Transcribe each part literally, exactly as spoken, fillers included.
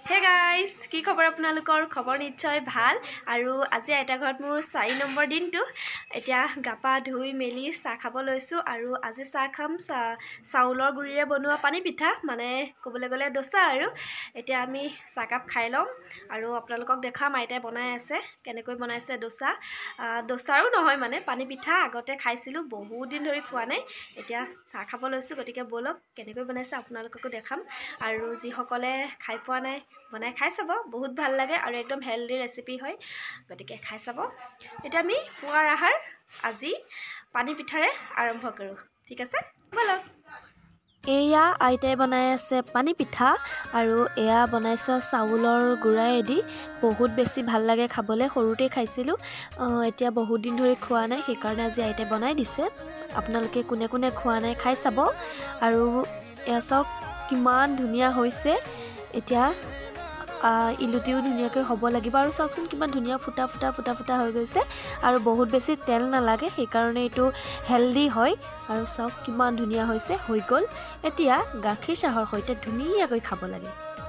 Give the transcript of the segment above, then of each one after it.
Hey guys, কি খবৰ আপোনালোকৰ খবৰ নিশ্চয় ভাল আৰু আজি আইতা ঘৰত মোৰ চাৰি নম্বৰ দিনটো এতিয়া গাপা ধুই মেলি চাহ খাব লৈছো আৰু আজি চাহ খাম চাউলৰ গুৰিৰে বনোৱা পানী পিঠা মানে ক'বলৈ গ'লে দোসা আৰু এতিয়া আমি চাহ কাপ খাই লম আৰু আপোনালোকক দেখাম আইতাই বনাই আছে কেনেকৈ বনাইছে দোসা দোসাৰো নহয় মানে পানী পিঠা আগতে খাইছিলো বহুত দিন ধৰি খোৱা নাই এতিয়া চাহ খাব লৈছো গতিকে বলক কেনেকৈ বনাইছে আপোনালোককো দেখাম আৰু যি সকলে খাই পোৱা নাই বনাই খাই চাব বহুত ভাল লাগে আৰু একদম হেলদি ৰেচিপি হয় গতিকে খাই চাব এটা আমি পুৱাৰ আহাৰ আজি পানী পিঠাৰে আৰম্ভ কৰো ঠিক আছে বলক এয়া আইতাই বনাই আছে পানী পিঠা আৰু এয়া বনাইছে চাউলৰ গুড়াইদি বহুত বেছি ভাল লাগে খাবলৈ সৰুতে খাইছিলো এতিয়া বহুত দিন ধৰি খোৱা নাই সেই কাৰণে আজি আইতাই বনাই দিছে আপোনালোকে কোনে কোনে খোৱা নাই খাই চাব আৰু এয়া চাওক কিমান ধুনীয়া হৈছে এতিয়া ইলুটিও ধুনীয়াকৈ হ'ব লাগিব আৰু চাওকচোন কিমান ধুনীয়া ফুটা ফুটা ফুটা ফুটা হৈ গৈছে আৰু বহুত বেছি তেল নালাগে সেই কাৰণে এইটো হেলদি হয় আৰু চাওক কিমান ধুনীয়া হৈছে হৈ গ'ল এতিয়া গাখীৰ চাহৰ সৈতে ধুনীয়াকৈ খাব লাগে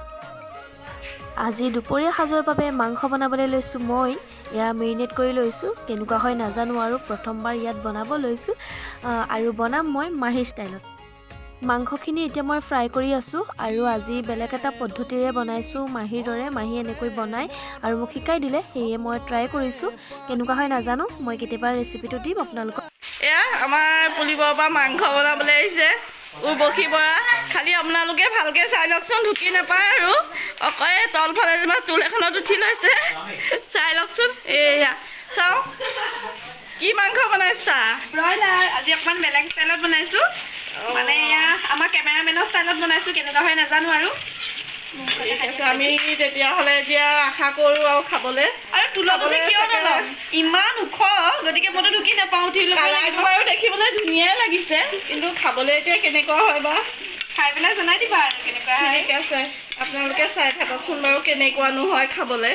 আজি দুপৰীয়া সাজৰ বাবে মাংস বনাবলৈ লৈছো মই এয়া মেৰিনেট কৰি লৈছো কেনেকুৱা হয় নাজানো আৰু প্ৰথমবাৰ ইয়াত বনাব লৈছো আৰু বনাম মই মাহী ষ্টাইলত মাংসখিনি এতিয়া মই ফ্ৰাই কৰি আছো আৰু আজি বেলেগ এটা পদ্ধতিৰে বনাইছো মাহীৰ দৰে মাহী এনেকৈ বনাই আৰু মোক শিকাই দিলে সেয়ে মই ট্ৰাই কৰিছো কেনেকুৱা হয় নাজানো মই কেতিয়াবা ৰেচিপিটো দিম আপোনালোকক এয়া আমাৰ পুলিবৰ পৰা মাংস বনাবলৈ আহিছে উৰ্বশীবৰা খালি আপোনালোকে ভালকৈ চাই লওকচোন ঢুকি নাপায় আৰু অকলে তলফালে যেনিবা টুল এখনত উঠি লৈছে চাই লওকচোন এয়া চাওঁ কি মাংস বনাইছা ব্ৰইলাৰ আজি অকমান বেলেগ ষ্টাইলত বনাইছো মানে এয়া আমাৰ কেমেৰামেনৰ ষ্টাইলত বনাইছো কেনেকুৱা হয় নাজানো আৰু ঠিক আছে আমি তেতিয়াহ'লে এতিয়া আশা কৰোঁ আৰু খাবলৈ আৰু তুলাবলৈ কিয় নল'ম ইমান ওখ গতিকে মইতো ঢুকি নাপাওঁ উঠি কালাৰটো বাৰু দেখিবলৈ ধুনীয়াই লাগিছে কিন্তু খাবলৈ এতিয়া কেনেকুৱা হয় বা খাই পেলাই জনাই দিবা আৰু কেনেকুৱা হয় ঠিক আছে আপোনালোকে চাই থাককচোন বাৰু কেনেকুৱানো হয় খাবলৈ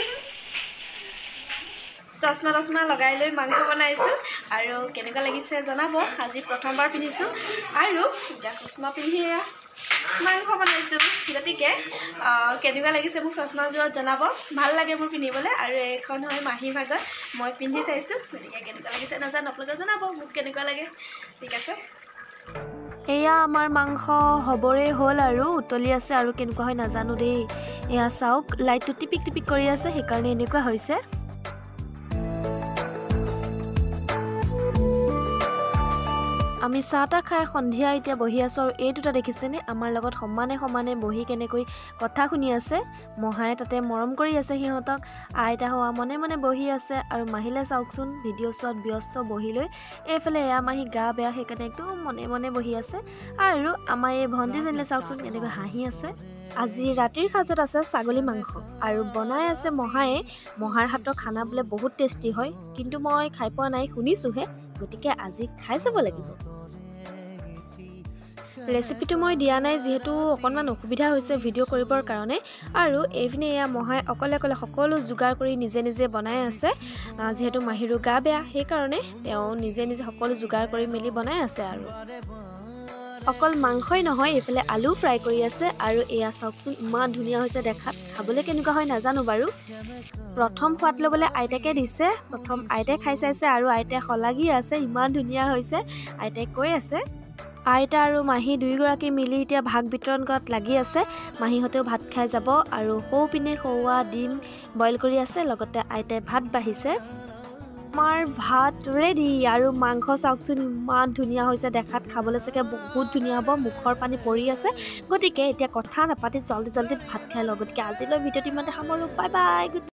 চশমা চশমা লগাই লৈ মাংস বনাইছো আৰু কেনেকুৱা লাগিছে জনাব আজি প্ৰথমবাৰ পিন্ধিছো আৰু এতিয়া চশমা পিন্ধি মাংস বনাইছো গতিকে কেনেকুৱা লাগিছে মোক চশমা যোৰত জনাব ভাল লাগে মোৰ পিন্ধিবলৈ আৰু এইখন হয় মাহীৰ ভাগত মই পিন্ধি চাইছো গতিকে কেনেকুৱা লাগিছে নাজানো আপোনালোকে জনাব মোক কেনেকুৱা লাগে ঠিক আছে এয়া আমাৰ মাংস হবৰে হ'ল আৰু উতলি আছে আৰু কেনেকুৱা হয় নাজানো দেই এয়া চাওক লাইটটো টিপিক টিপিক কৰি আছে সেইকাৰণে এনেকুৱা হৈছে আমি চাহ তা খাই সন্ধিয়া এতিয়া বহি আছো আৰু এই দুটা দেখিছেনে আমাৰ লগত সমানে সমানে বহি কেনেকৈ কথা শুনি আছে মহায়ে তাতে মৰম কৰি আছে সিহঁতক আইতা হোৱা মনে মনে বহি আছে আৰু মাহিলে চাওকচোন ভিডিঅ' চোৱাত ব্যস্ত বহি লৈ এইফালে এয়া মাহী গা বেয়া সেইকাৰণে একদম মনে মনে বহি আছে আৰু আমাৰ এই ভণ্টিজনীলে চাওকচোন কেনেকৈ হাঁহি আছে আজি ৰাতিৰ সাজত আছে ছাগলী মাংস আৰু বনাই আছে মহায়ে মহাৰ হাতৰ খানা বোলে বহুত টেষ্টি হয় কিন্তু মই খাই পোৱা নাই শুনিছোহে গতিকে আজি খাই চাব লাগিব ৰেচিপিটো মই দিয়া নাই যিহেতু অকণমান অসুবিধা হৈছে ভিডিঅ' কৰিবৰ কাৰণে আৰু এইপিনে এয়া মহাই অকলে অকলে সকলো যোগাৰ কৰি নিজে নিজে বনাই আছে যিহেতু মাহীৰো গা বেয়া সেইকাৰণে তেওঁ নিজে নিজে সকলো যোগাৰ কৰি মেলি বনাই আছে আৰু অকল মাংসই নহয় এইফালে আলু ফ্ৰাই কৰি আছে আৰু এয়া চাওকচোন ইমান ধুনীয়া হৈছে দেখাত খাবলৈ কেনেকুৱা হয় নাজানো বাৰু প্ৰথম সোৱাদ ল'বলৈ আইতাকে দিছে প্ৰথম আইতাই খাই চাইছে আৰু আইতাই শলাগি আছে ইমান ধুনীয়া হৈছে আইতাই কৈ আছে আইতা আৰু মাহী দুয়োগৰাকী মিলি এতিয়া ভাগ বিতৰণ কৰাত লাগি আছে মাহীহঁতেও ভাত খাই যাব আৰু সৌ পিনে সৌৱা ডিম বইল কৰি আছে লগতে আইতাই ভাত বাঢ়িছে আমাৰ ভাত ৰেডি আৰু মাংস চাওকচোন ইমান ধুনীয়া হৈছে দেখাত খাবলৈ চাগে বহুত ধুনীয়া হ'ব মুখৰ পানী পৰি আছে গতিকে এতিয়া কথা নাপাতি জল্দি জল্দি ভাত খাই লওঁ গতিকে আজিলৈ ভিডিঅ'টো ইমানতে সামৰোঁ বাই বাই